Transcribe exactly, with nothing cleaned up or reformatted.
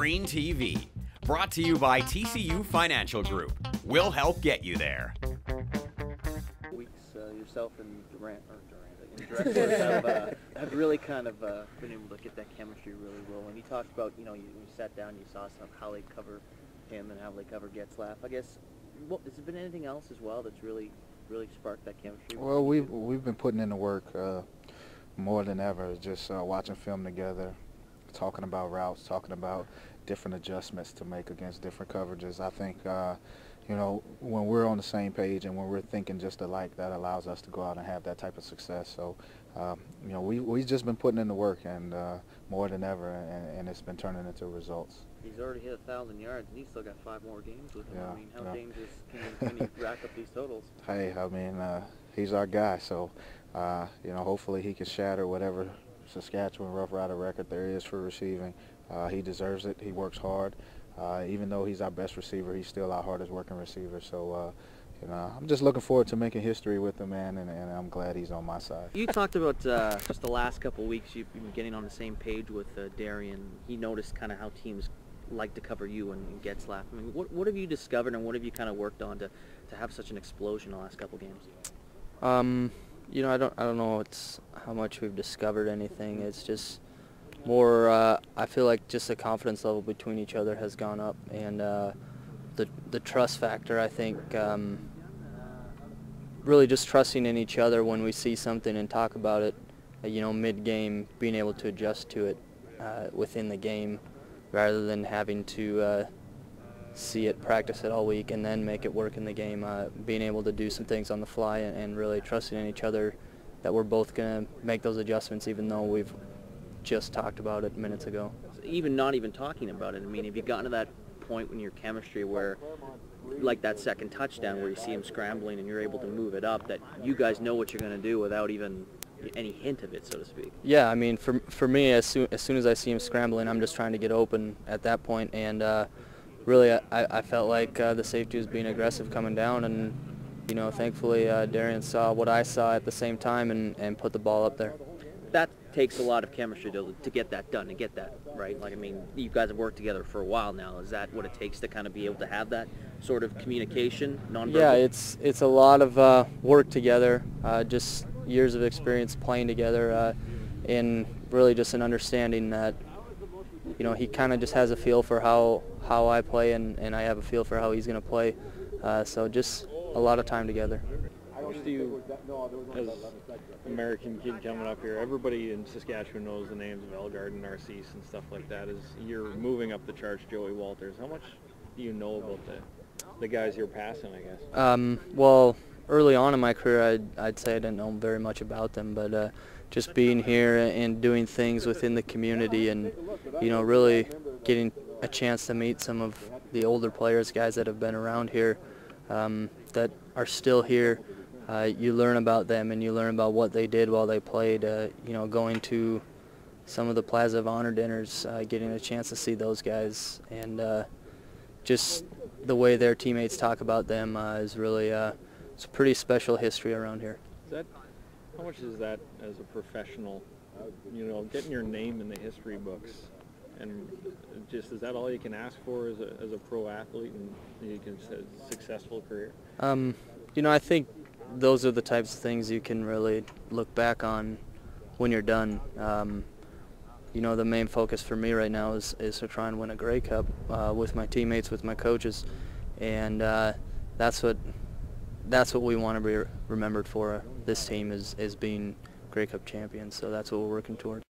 Green T V. Brought to you by T C U Financial Group. We'll help get you there. Weeks, uh, yourself and Durant, or Durant, and Dressler have, uh, have really kind of uh, been able to get that chemistry really well. And you talked about, you know, you, you sat down, you saw some how they cover him and how they cover Getzlaf. I guess, what, has there been anything else as well that's really, really sparked that chemistry? Well, we've we've been putting in the work uh, more than ever. Just uh, watching film together, talking about routes, talking about different adjustments to make against different coverages. I think, uh, you know, when we're on the same page and when we're thinking just alike, that allows us to go out and have that type of success. So, um, you know, we, we've just been putting in the work and uh, more than ever, and, and it's been turning into results. He's already hit a thousand yards, and he's still got five more games with him. Yeah, I mean, how yeah. dangerous can he, can he rack up these totals? Hey, I mean, uh, he's our guy, so, uh, you know, hopefully he can shatter whatever Saskatchewan Rough Rider record there is for receiving. Uh, he deserves it. He works hard. Uh, even though he's our best receiver, he's still our hardest working receiver. So, uh, you know, I'm just looking forward to making history with him, man, and, and I'm glad he's on my side. You talked about uh, just the last couple of weeks you've been getting on the same page with uh, Darian. He noticed kind of how teams like to cover you and, and Getzlaf. I mean, what, what have you discovered and what have you kind of worked on to, to have such an explosion the last couple of games? Um, you know, I don't, I don't know it's how much we've discovered anything. It's just more, uh, I feel like just the confidence level between each other has gone up, and uh, the the trust factor, I think, um, really just trusting in each other when we see something and talk about it, uh, you know, mid-game, being able to adjust to it uh, within the game rather than having to uh, see it, practice it all week, and then make it work in the game. Uh, being able to do some things on the fly and, and really trusting in each other that we're both going to make those adjustments even though we've just talked about it minutes ago. Even not even talking about it, I mean, have you gotten to that point in your chemistry where, like that second touchdown where you see him scrambling and you're able to move it up, that you guys know what you're going to do without even any hint of it, so to speak? Yeah, I mean, for, for me, as soon, as soon as I see him scrambling, I'm just trying to get open at that point, and uh, really I, I felt like uh, the safety was being aggressive coming down, and you know, thankfully uh, Darian saw what I saw at the same time and, and put the ball up there. That takes a lot of chemistry to, to get that done, to get that right. Like, I mean, you guys have worked together for a while now. Is that what it takes to kind of be able to have that sort of communication, nonverbal? Yeah, it's it's a lot of uh, work together, uh, just years of experience playing together, uh, and really just an understanding that, you know, he kind of just has a feel for how how I play, and and I have a feel for how he's going to play. Uh, so just a lot of time together. How much do you, as American kid coming up here, everybody in Saskatchewan knows the names of Elgard and Narcisse and stuff like that. As you're moving up the charts, Joey Walters, how much do you know about the the guys you're passing, I guess? Um, well, early on in my career, I'd, I'd say I didn't know very much about them, but uh, just being here and doing things within the community and, you know, really getting a chance to meet some of the older players, guys that have been around here, um, that are still here. Uh, you learn about them and you learn about what they did while they played. Uh, you know, going to some of the Plaza of Honor dinners, uh, getting a chance to see those guys, and uh, just the way their teammates talk about them uh, is really uh, it's a pretty special history around here. Is that, how much is that as a professional? You know, getting your name in the history books, and just is that all you can ask for as a as a pro athlete and you can say a successful career? Um, you know, I think those are the types of things you can really look back on when you're done. Um, you know, the main focus for me right now is, is to try and win a Grey Cup uh, with my teammates, with my coaches, and uh, that's what that's what we want to be remembered for. This team is, is being Grey Cup champions, so that's what we're working toward.